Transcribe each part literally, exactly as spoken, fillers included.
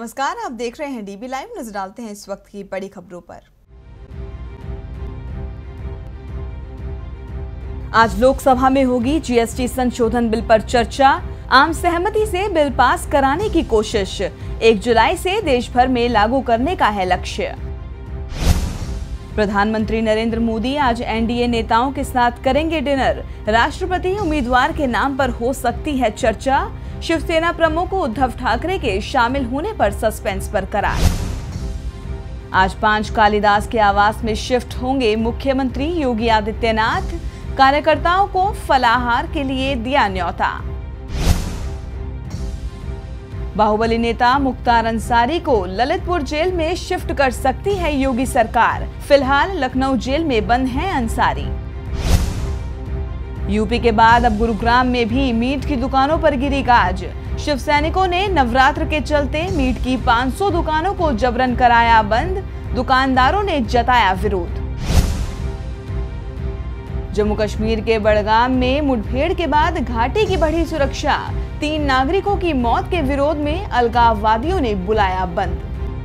नमस्कार, आप देख रहे हैं डीबी लाइव। नजर डालते हैं इस वक्त की बड़ी खबरों पर। आज लोकसभा में होगी जीएसटी संशोधन बिल पर चर्चा। आम सहमति से बिल पास कराने की कोशिश। एक जुलाई से देश भर में लागू करने का है लक्ष्य। प्रधानमंत्री नरेंद्र मोदी आज एनडीए नेताओं के साथ करेंगे डिनर। राष्ट्रपति उम्मीदवार के नाम पर हो सकती है चर्चा। शिवसेना प्रमुख उद्धव ठाकरे के शामिल होने पर सस्पेंस बरकरार। आज पांच कालिदास के आवास में शिफ्ट होंगे मुख्यमंत्री योगी आदित्यनाथ। कार्यकर्ताओं को फलाहार के लिए दिया न्योता। बाहुबली नेता मुख्तार अंसारी को ललितपुर जेल में शिफ्ट कर सकती है योगी सरकार। फिलहाल लखनऊ जेल में बंद हैं अंसारी। यूपी के बाद अब गुरुग्राम में भी मीट की दुकानों पर गिरी गाज। शिव सैनिकों ने नवरात्र के चलते मीट की पाँच सौ दुकानों को जबरन कराया बंद। दुकानदारों ने जताया विरोध। जम्मू कश्मीर के बड़गाम में मुठभेड़ के बाद घाटी की बढ़ी सुरक्षा। तीन नागरिकों की मौत के विरोध में अलगाववादियों ने बुलाया बंद।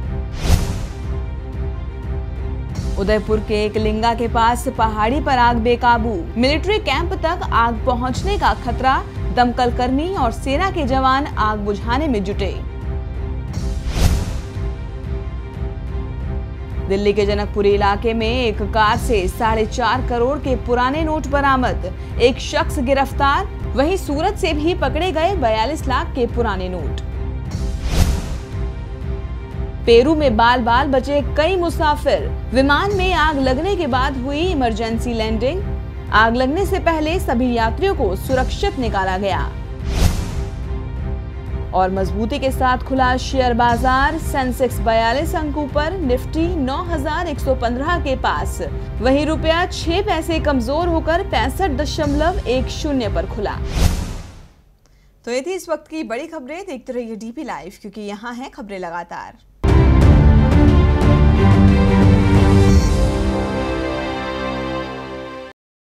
उदयपुर के एकलिंगा के पास पहाड़ी पर आग बेकाबू। मिलिट्री कैंप तक आग पहुंचने का खतरा। दमकल कर्मी और सेना के जवान आग बुझाने में जुटे। दिल्ली के जनकपुरी इलाके में एक कार से साढ़े चार करोड़ के पुराने नोट बरामद। एक शख्स गिरफ्तार। वहीं सूरत से भी पकड़े गए बयालीस लाख के पुराने नोट। पेरू में बाल बाल बचे कई मुसाफिर। विमान में आग लगने के बाद हुई इमरजेंसी लैंडिंग। आग लगने से पहले सभी यात्रियों को सुरक्षित निकाला गया। और मजबूती के साथ खुला शेयर बाजार। सेंसेक्स बयालीस अंकों पर, निफ्टी नौ हजार एक सौ पंद्रह के पास। वहीं रुपया छह पैसे कमजोर होकर पैंसठ दशमलव एक शून्य पर खुला। तो ये थी इस वक्त की बड़ी खबरें। देखते रहिए डीबी लाइव, क्योंकि यहाँ है खबरें लगातार।